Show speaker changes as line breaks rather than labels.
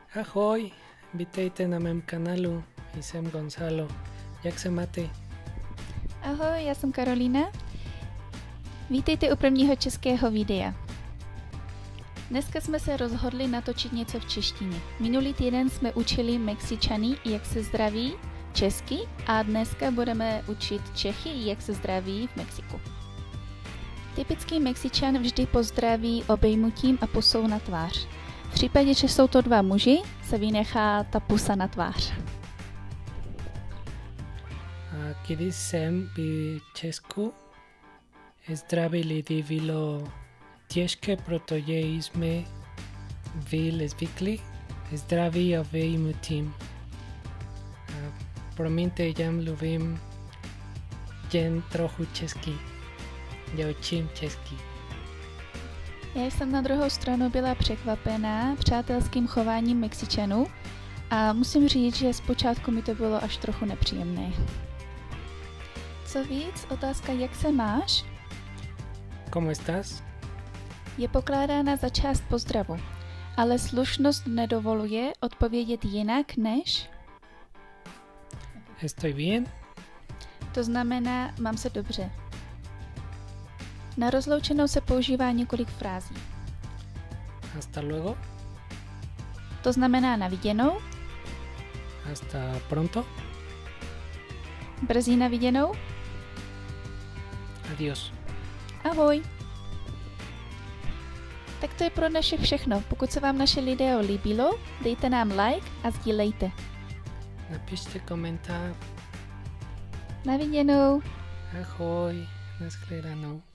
Ahoj, vítejte na mém kanálu, jsem Gonzalo. Jak se máte?
Ahoj, já jsem Karolína. Vítejte u prvního českého videa. Dneska jsme se rozhodli natočit něco v češtině. Minulý týden jsme učili Mexičany, jak se zdraví česky, a dneska budeme učit Čechy, jak se zdraví v Mexiku. Typický Mexičan vždy pozdraví obejmutím a pusou na tvář. V případě, že jsou to dva muži, se vynechá ta pusa na tvář.
Když jsem v Česku, zdraví lidi bylo těžké, protože jsme byli zvyklí zdraví obejmutím. Promiňte, já mluvím jen trochu česky. Já učím česky.
Já jsem na druhou stranu byla překvapená přátelským chováním Mexičanů a musím říct, že zpočátku mi to bylo až trochu nepříjemné. Co víc, otázka jak se máš
¿Cómo estás?
je pokládána za část pozdravu, ale slušnost nedovoluje odpovědět jinak než
Estoy bien.
to znamená mám se dobře. Na rozloučenou se používá několik frází.
Hasta luego.
To znamená na viděnou,
Hasta pronto.
brzy na viděnou,
Adiós.
ahoj. Tak to je pro dnešek všechno. Pokud se vám naše video líbilo, dejte nám like a sdílejte.
Napište komentář.
Na viděnou.
Ahoj. Nashledanou.